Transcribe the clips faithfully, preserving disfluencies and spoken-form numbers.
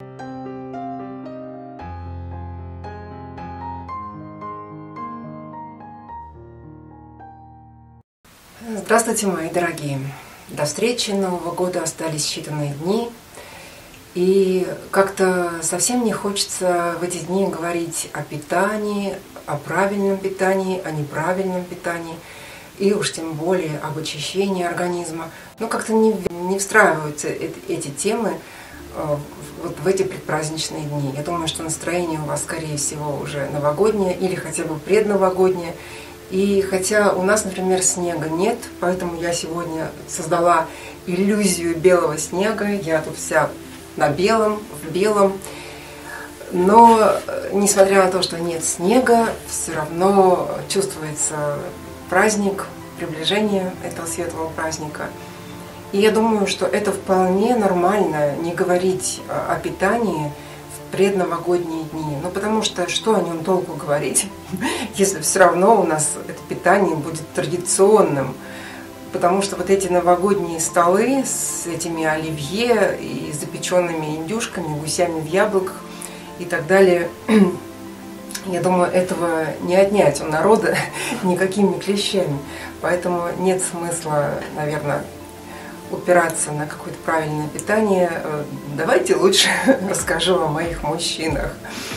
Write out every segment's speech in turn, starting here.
Здравствуйте, мои дорогие! До встречи Нового года остались считанные дни. И как-то совсем не хочется в эти дни говорить о питании, о правильном питании, о неправильном питании. И уж тем более об очищении организма. Но как-то не, не встраиваются эти темы вот в эти предпраздничные дни. Я думаю, что настроение у вас, скорее всего, уже новогоднее или хотя бы предновогоднее. И хотя у нас, например, снега нет, поэтому я сегодня создала иллюзию белого снега. Я тут вся на белом, в белом. Но, несмотря на то, что нет снега, все равно чувствуется праздник, приближение этого светлого праздника. И я думаю, что это вполне нормально не говорить о питании в предновогодние дни. Ну, потому что что о нем толку говорить, если все равно у нас это питание будет традиционным. Потому что вот эти новогодние столы с этими оливье и запеченными индюшками, гусями в яблоках и так далее, я думаю, этого не отнять у народа никакими клещами. Поэтому нет смысла, наверное, упираться на какое-то правильное питание. Давайте лучше расскажу о моих мужчинах.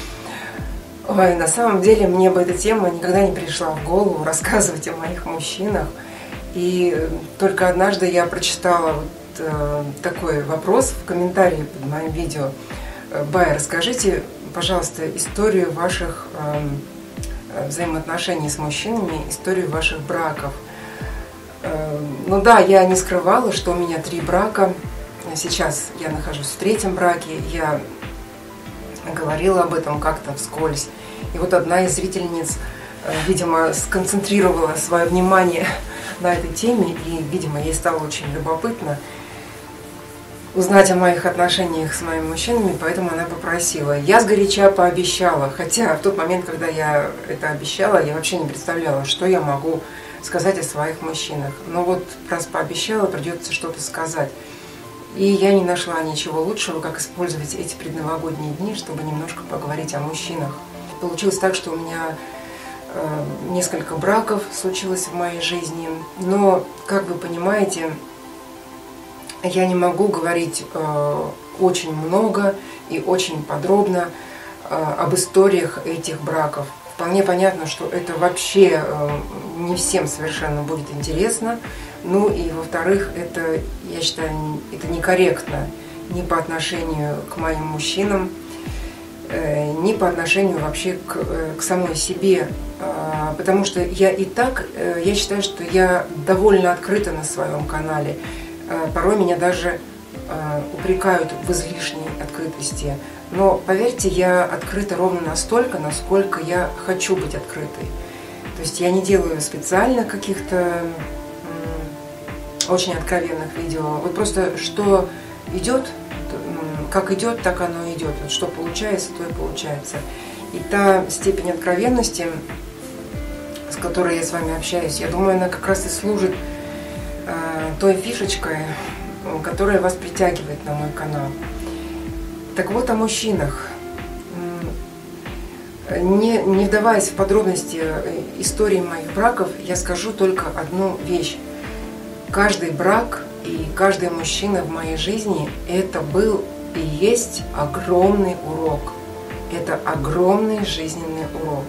Ой, на самом деле мне бы эта тема никогда не пришла в голову, рассказывать о моих мужчинах. И только однажды я прочитала вот э, такой вопрос в комментарии под моим видео. Бая, расскажите, пожалуйста, историю ваших э, взаимоотношений с мужчинами, историю ваших браков. Э, ну да, я не скрывала, что у меня три брака. Сейчас я нахожусь в третьем браке. Я говорила об этом как-то вскользь. И вот одна из зрительниц, э, видимо, сконцентрировала свое внимание на этой теме, и, видимо, ей стало очень любопытно узнать о моих отношениях с моими мужчинами, поэтому она попросила. Я сгоряча пообещала, хотя в тот момент, когда я это обещала, я вообще не представляла, что я могу сказать о своих мужчинах. Но вот раз пообещала, придется что-то сказать. И я не нашла ничего лучшего, как использовать эти предновогодние дни, чтобы немножко поговорить о мужчинах. Получилось так, что у меня несколько браков случилось в моей жизни, но, как вы понимаете, я не могу говорить э, очень много и очень подробно э, об историях этих браков. Вполне понятно, что это вообще э, не всем совершенно будет интересно. Ну и, во-вторых, это, я считаю, это некорректно ни по отношению к моим мужчинам, э, ни по отношению вообще к, э, к самой себе. Э, потому что я и так, э, я считаю, что я довольно открыта на своем канале. Порой меня даже э, упрекают в излишней открытости. Но, поверьте, я открыта ровно настолько, насколько я хочу быть открытой. То есть я не делаю специально каких-то э, очень откровенных видео. Вот просто что идет, э, как идет, так оно идет. Вот что получается, то и получается. И та степень откровенности, с которой я с вами общаюсь, я думаю, она как раз и служит той фишечкой, которая вас притягивает на мой канал. Так вот, о мужчинах. Не, не вдаваясь в подробности истории моих браков, я скажу только одну вещь. Каждый брак и каждый мужчина в моей жизни – это был и есть огромный урок. Это огромный жизненный урок.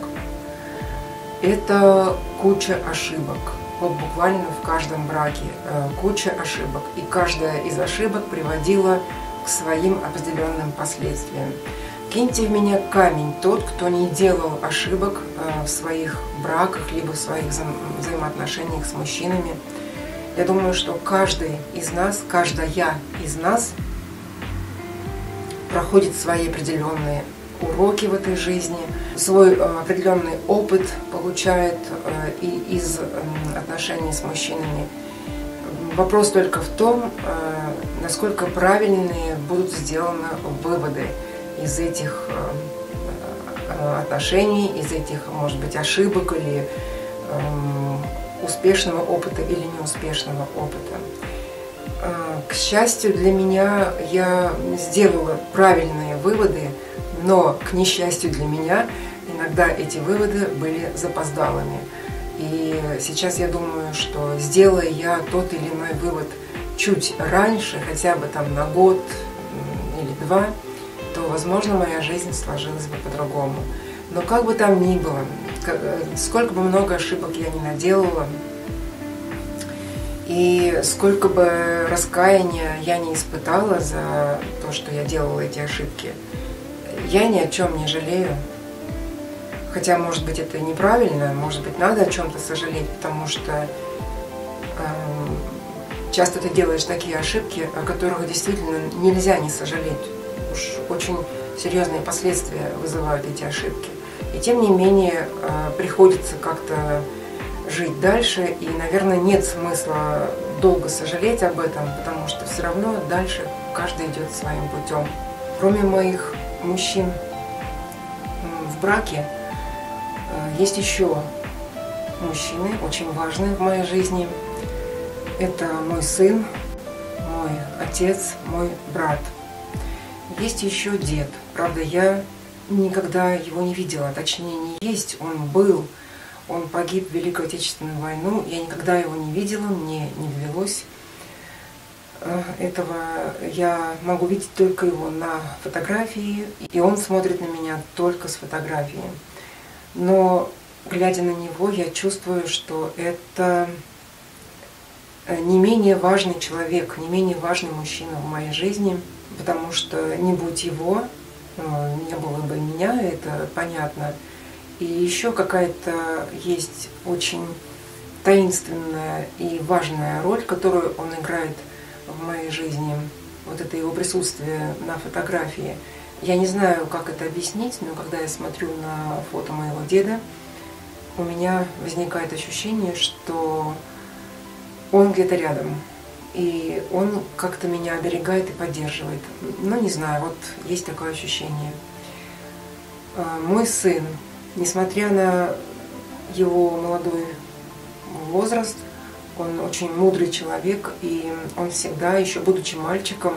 Это куча ошибок. Вот буквально в каждом браке э, куча ошибок. И каждая из ошибок приводила к своим определенным последствиям. Киньте в меня камень тот, кто не делал ошибок э, в своих браках, либо в своих вза взаимоотношениях с мужчинами. Я думаю, что каждый из нас, каждая из нас проходит свои определенные уроки в этой жизни, свой определенный опыт получает и из отношений с мужчинами. Вопрос только в том, насколько правильные будут сделаны выводы из этих отношений, из этих, может быть, ошибок или успешного опыта или неуспешного опыта. К счастью для меня, я сделала правильные выводы, но, к несчастью для меня, иногда эти выводы были запоздалыми. И сейчас я думаю, что сделая я тот или иной вывод чуть раньше, хотя бы там на год или два, то, возможно, моя жизнь сложилась бы по-другому. Но как бы там ни было, сколько бы много ошибок я ни наделала, и сколько бы раскаяния я не испытала за то, что я делала эти ошибки, я ни о чем не жалею. Хотя, может быть, это неправильно, может быть, надо о чем-то сожалеть, потому что э, часто ты делаешь такие ошибки, о которых действительно нельзя не сожалеть. Уж очень серьезные последствия вызывают эти ошибки. И тем не менее, э, приходится как-то жить дальше, и, наверное, нет смысла долго сожалеть об этом, потому что все равно дальше каждый идет своим путем. Кроме моих мужчин в браке, есть еще мужчины, очень важные в моей жизни. Это мой сын, мой отец, мой брат. Есть еще дед. Правда, я никогда его не видела, точнее не есть, он был. Он погиб в Великую Отечественную войну. Я никогда его не видела, мне не довелось этого. Я могу видеть только его на фотографии, и он смотрит на меня только с фотографии. Но, глядя на него, я чувствую, что это не менее важный человек, не менее важный мужчина в моей жизни, потому что не будь его, не было бы меня, это понятно. И еще какая-то есть очень таинственная и важная роль, которую он играет в моей жизни. Вот это его присутствие на фотографии. Я не знаю, как это объяснить, но когда я смотрю на фото моего деда, у меня возникает ощущение, что он где-то рядом. И он как-то меня оберегает и поддерживает. Ну, не знаю, вот есть такое ощущение. Мой сын, несмотря на его молодой возраст, он очень мудрый человек, и он всегда, еще будучи мальчиком,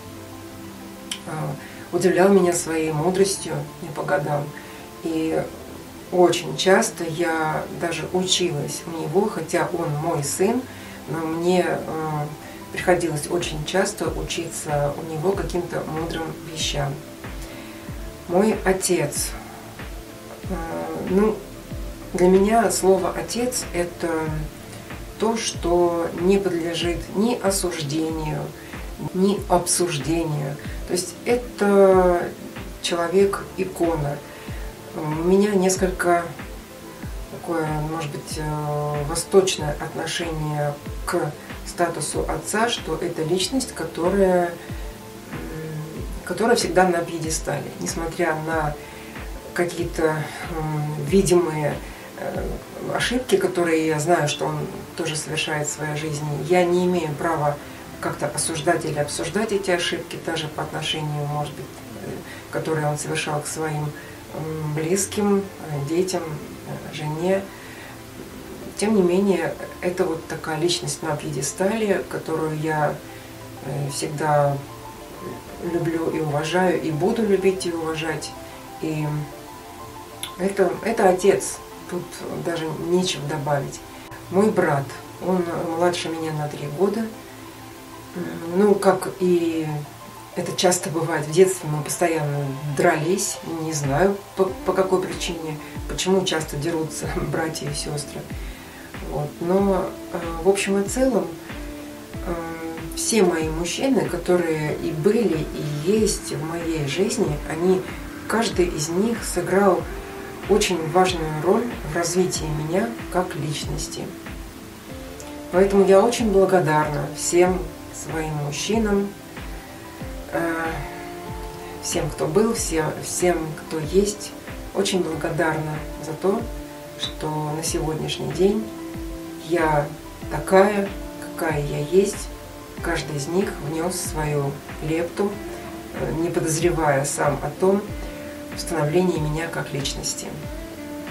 удивлял меня своей мудростью не по годам. И очень часто я даже училась у него, хотя он мой сын, но мне приходилось очень часто учиться у него каким-то мудрым вещам. Мой отец. Ну, для меня слово «отец» – это то, что не подлежит ни осуждению, ни обсуждению. То есть это человек-икона. У меня несколько такое, может быть, восточное отношение к статусу отца, что это личность, которая, которая всегда на пьедестале, несмотря на какие-то видимые ошибки, которые я знаю, что он тоже совершает в своей жизни. Я не имею права как-то осуждать или обсуждать эти ошибки, даже по отношению, может быть, которые он совершал к своим близким, детям, жене. Тем не менее, это вот такая личность на пьедестале, которую я всегда люблю и уважаю, и буду любить и уважать. И это, это отец, тут даже нечего добавить. Мой брат, он младше меня на три года. Ну, как и это часто бывает в детстве, мы постоянно дрались, не знаю по, по какой причине, почему часто дерутся братья и сестры. Вот. Но в общем и целом все мои мужчины, которые и были, и есть в моей жизни, они, каждый из них сыграл очень важную роль в развитии меня как личности. Поэтому я очень благодарна всем своим мужчинам, всем, кто был, всем, всем, кто есть. Очень благодарна за то, что на сегодняшний день я такая, какая я есть. Каждый из них внес свою лепту, не подозревая сам о том, в становлении меня как личности.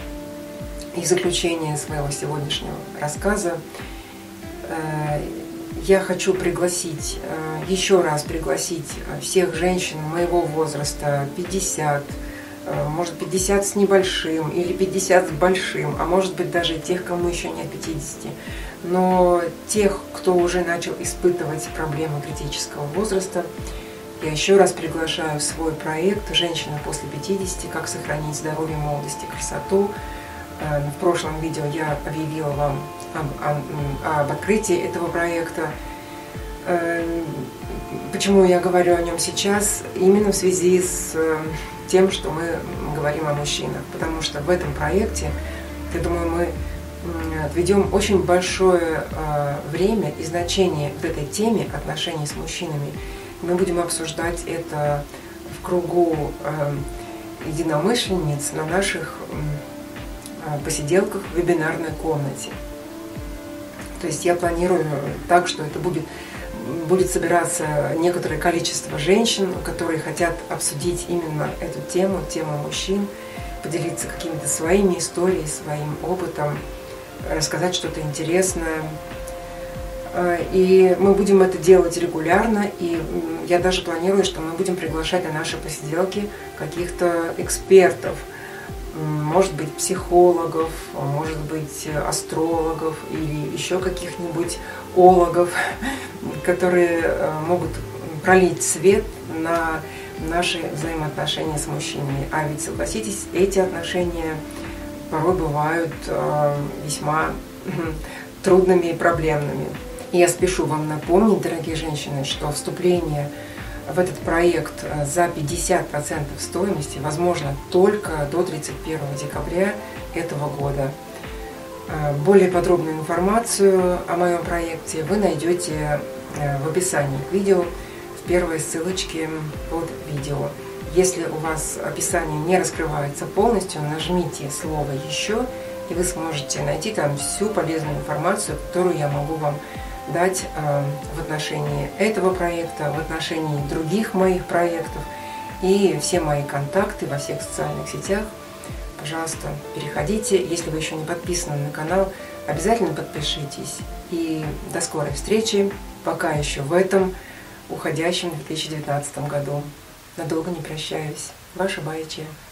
И в заключение своего сегодняшнего рассказа я хочу пригласить, еще раз пригласить всех женщин моего возраста, пятьдесят, может пятьдесят с небольшим или пятьдесят с большим, а может быть даже тех, кому еще нет пятидесяти. Но тех, кто уже начал испытывать проблемы критического возраста, я еще раз приглашаю в свой проект «Женщина после пятидесяти. Как сохранить здоровье, молодость и красоту». В прошлом видео я объявила вам об, об открытии этого проекта. Почему я говорю о нем сейчас? Именно в связи с тем, что мы говорим о мужчинах. Потому что в этом проекте, я думаю, мы отведем очень большое время и значение в этой теме отношений с мужчинами. Мы будем обсуждать это в кругу единомышленниц на наших посиделках в вебинарной комнате. То есть я планирую так, что это будет, будет собираться некоторое количество женщин, которые хотят обсудить именно эту тему, тему мужчин, поделиться какими-то своими историями, своим опытом, рассказать что-то интересное. И мы будем это делать регулярно, и я даже планирую, что мы будем приглашать на наши посиделки каких-то экспертов, может быть, психологов, может быть, астрологов или еще каких-нибудь ологов, которые могут пролить свет на наши взаимоотношения с мужчинами. А ведь, согласитесь, эти отношения порой бывают весьма трудными и проблемными. И я спешу вам напомнить, дорогие женщины, что вступление в этот проект за пятьдесят процентов стоимости возможно только до тридцать первого декабря этого года. Более подробную информацию о моем проекте вы найдете в описании к видео, в первой ссылочке под видео. Если у вас описание не раскрывается полностью, нажмите слово «Еще», и вы сможете найти там всю полезную информацию, которую я могу вам дать э, в отношении этого проекта, в отношении других моих проектов и все мои контакты во всех социальных сетях. Пожалуйста, переходите. Если вы еще не подписаны на канал, обязательно подпишитесь. И до скорой встречи, пока еще в этом уходящем две тысячи девятнадцатом году. Надолго не прощаюсь. Ваша Баичия.